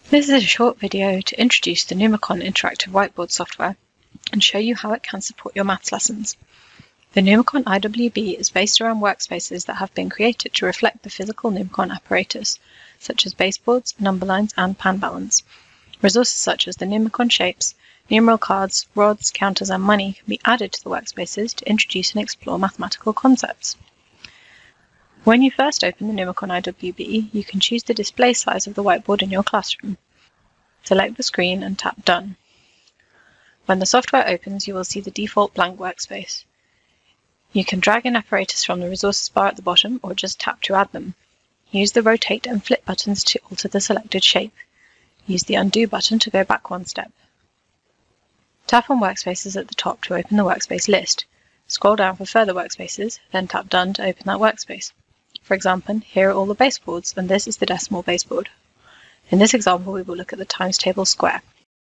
This is a short video to introduce the Numicon Interactive Whiteboard software and show you how it can support your maths lessons. The Numicon IWB is based around workspaces that have been created to reflect the physical Numicon apparatus, such as baseboards, number lines, and pan balance. Resources such as the Numicon shapes, numeral cards, rods, counters, and money can be added to the workspaces to introduce and explore mathematical concepts. When you first open the Numicon IWB, you can choose the display size of the whiteboard in your classroom. Select the screen and tap Done. When the software opens, you will see the default blank workspace. You can drag an apparatus from the resources bar at the bottom or just tap to add them. Use the rotate and flip buttons to alter the selected shape. Use the undo button to go back one step. Tap on workspaces at the top to open the workspace list. Scroll down for further workspaces, then tap Done to open that workspace. For example, here are all the baseboards, and this is the decimal baseboard. In this example, we will look at the times table square.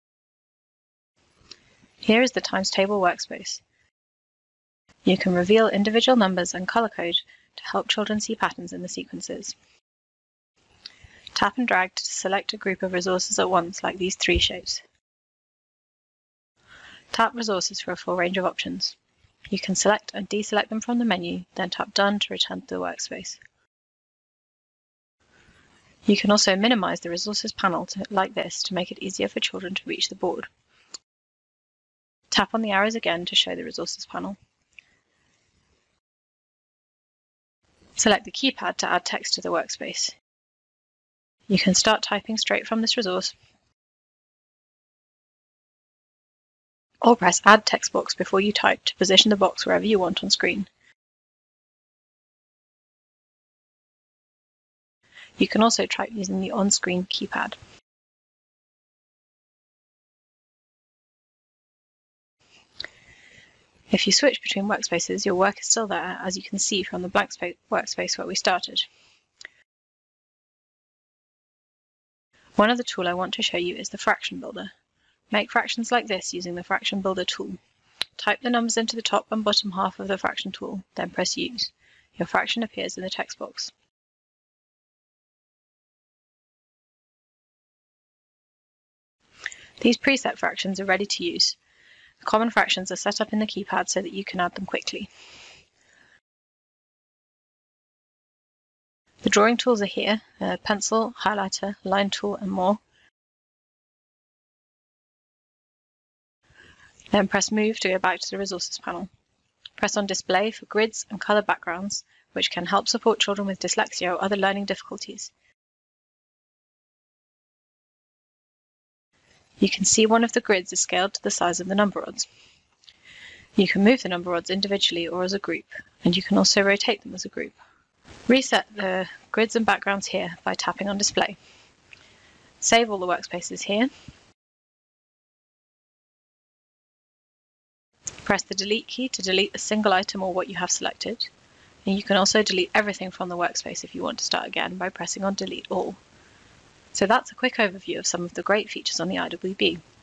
Here is the times table workspace. You can reveal individual numbers and color code to help children see patterns in the sequences. Tap and drag to select a group of resources at once, like these three shapes. Tap resources for a full range of options. You can select and deselect them from the menu, then tap Done to return to the workspace. You can also minimize the resources panel like this to make it easier for children to reach the board. Tap on the arrows again to show the resources panel. Select the keypad to add text to the workspace. You can start typing straight from this resource, or press Add Text Box before you type to position the box wherever you want on screen. You can also type using the on-screen keypad. If you switch between workspaces, your work is still there, as you can see from the blank workspace where we started. One other tool I want to show you is the fraction builder. Make fractions like this using the fraction builder tool. Type the numbers into the top and bottom half of the fraction tool, then press Use. Your fraction appears in the text box. These preset fractions are ready to use. The common fractions are set up in the keypad so that you can add them quickly. The drawing tools are here: pencil, highlighter, line tool, and more. Then press Move to go back to the resources panel. Press on Display for grids and colour backgrounds, which can help support children with dyslexia or other learning difficulties. You can see one of the grids is scaled to the size of the number rods. You can move the number rods individually or as a group, and you can also rotate them as a group. Reset the grids and backgrounds here by tapping on Display. Save all the workspaces here. Press the Delete key to delete a single item or what you have selected, and you can also delete everything from the workspace if you want to start again by pressing on Delete All. So that's a quick overview of some of the great features on the IWB.